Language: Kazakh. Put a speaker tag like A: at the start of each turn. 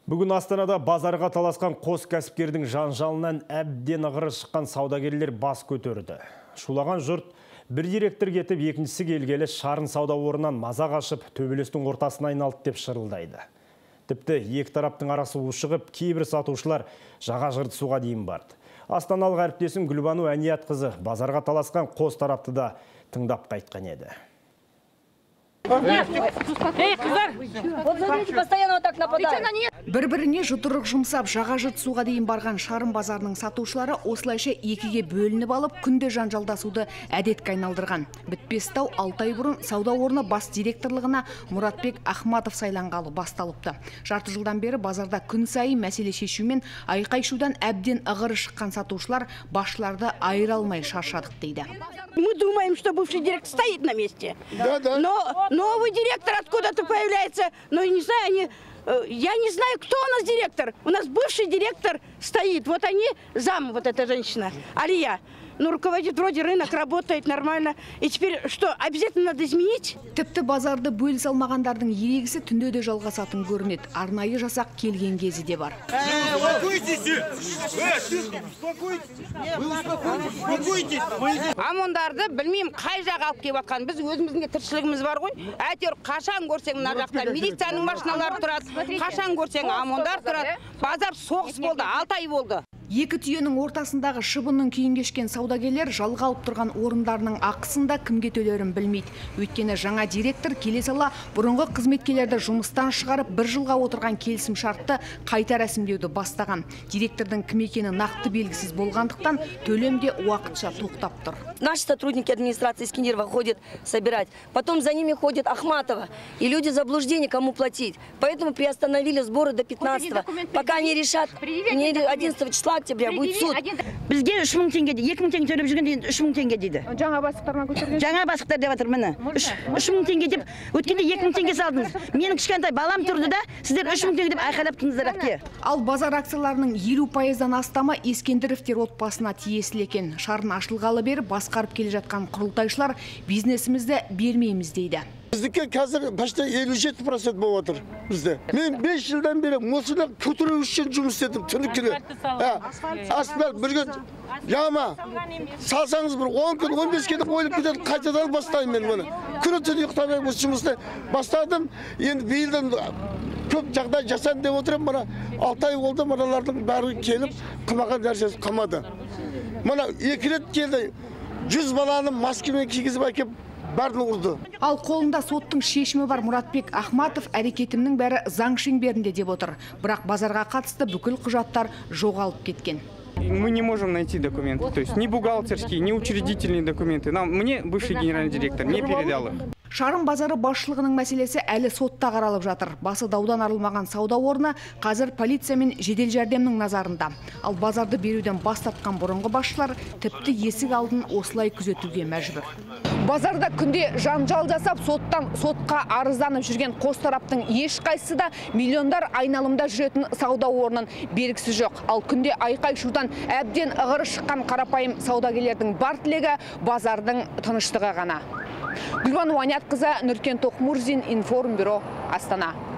A: Бүгін Астанада базарға таласқан қос кәсіпкердің жанжалынан әбден ығыры шыққан саудагерлер бас көтерді. Шулаған жұрт бір директор кетіп, екіншісі келгелі шарын сауда орнынан мазақ ашып, төбелестің ортасына айналды деп шырылдайды. Тіпті екі тараптың арасы ушығып, кейбір сатушылар жаға жыртысуға дейін барды. Астаналық әріптесім Гүлбану Әниятқызы базарға таласқан қос тарапты да тыңдап қайтқан еді.
B: Эй, қыздар! Вот смотрите, постоянно вот так нападают.
C: Бір-біріне жұтырық жұмсап, жаға жыртысуға дейін барған шарын базарының сатушылары осылайша екіге бөлініп алып, күнде жанжалдасуды әдетке айналдырған. Бітпестау 6 ай бұрын сауда орны бас директорлығына Мұратбек Ахматов сайланғалы басталыпты. Жарты жылдан бері базарда күн сайын мәселе шешумен айқай-шудан әбден ығыры шыққан сатушылар басшыларды айыра алмай шаршадық дейді.
D: Мы думаем, что бывший директор стоит на месте. Но новый директор откуда-то появляется. Но не знаю, я не знаю, кто у нас директор. У нас бывший директор стоит. Вот они, зам, вот эта женщина, Алия. Ну, руководит вроде рынок, работает нормально. И теперь что, обязательно надо изменить?
C: Тіпті базарды бөліс алмағандардың ерегісі түнде де жалғасатын көрінеді. Арнайы жасақ келген кезі де бар.
D: Амондарды білмеймін қай жақ алып келіп атқан. Біз өзіміздің тіршілігіміз бар ғой. Әйтеуір қашан көрсең мына жақта милицияның машиналары тұрады. Қашан көрсең амондар тұрады. Базар соғыс болды, 6 ай болды.
C: Екі түйенің ортасындағы шыбынның күйін кешкен саудагерлер жалға алып тұрған орындарының ақысында кімге төлерін білмейді. Өйткені жаңа директор келе сала бұрынғы қызметкерлерді жұмыстан шығарып, бір жылға отырған келісім шартты қайта рәсімдеуді бастаған. Директордың кім екені нақты белгісіз болғандықтан төлем де уақытша тоқтап тұр.
B: Наши сотрудники администрации Скинерова ходят собирать. Потом за ними ходит Ахматова. И люди заблуждения, кому платить. Поэтому приостановили сборы до 15-го. Пока они решат, 11 числа октября будет суд.
D: Бізге 3000 теңге, 2000 теңге төлеп жүргенде 3000 теңге дейді.
C: Жаңа бастықтарына көтерген?
D: Жаңа бастықтар деп жатыр міне. 3000 теңге деп, өткенде 2000 теңге салдыңыз. Менің кішкентай балам тұрды да, сіздер 3000 теңге деп айқайлап тұрдыңыздар әпке.
C: Ал базар акцияларының 50%-дан астамы Ескендіровтер отбасына тиесілі екен. Шарын ашылғалы бері басқарып келе жатқан құрылтайшылар бизнесімізді бермейміз дейді.
E: Біздікі қазір почти 57% болып отыр бізде. Мен 5 жылдан бері осыны көтеру үшін жұмыс етіп түні-күні. Асфальт бірген яма салсаңыз бір 10 күн 15 күн қойылып кетеді, қайтадан бастаймын мен мұны. Күні-түні ұйықтамай осы жұмысты бастадым. Енді биылдан көп жағдай жасан деп отырмын. Мына 6 ай болды, мыналардың бәрі келіп қымаған нәрсесі қамады. Мына 2 рет келді. 100 баланы маскамен кигізіп әкеп барлығы ұрды.
C: Ал қолында соттың шешімі бар Мұратбек Ахматов әрекетімнің бәрі заң шеңберінде деп отыр. Бірақ базарға қатысты бүкіл құжаттар жоғалып кеткен.
F: Мы не можем найти документы, то есть ни бухгалтерские, ни учредительные документы. Мне бывший генеральный директор не передал их.
C: Шарын базары басшылығының мәселесі әлі сотта қаралып жатыр. Басы даудан арылмаған сауда орны қазір полиция мен жедел жәрдемнің назарында. Ал базарды беруден бас тартқан бұрынғы басшылар тіпті есік алдын осылай күзетуге мәжбүр. Базарда күнде жанжал жасап, соттан сотқа арызданып жүрген қос тараптың ешқайсысы да миллиондар айналымда жүретін сауда орнын белгісі жоқ. Ал күнде айқай-шудан әбден ығыры шыққан қарапайым саудагерлердің бар тілегі базардың тыныштығы ғана. Гүлбану Әниятқызы, Нұркен Тоқмурзин, Информбюро, Астана.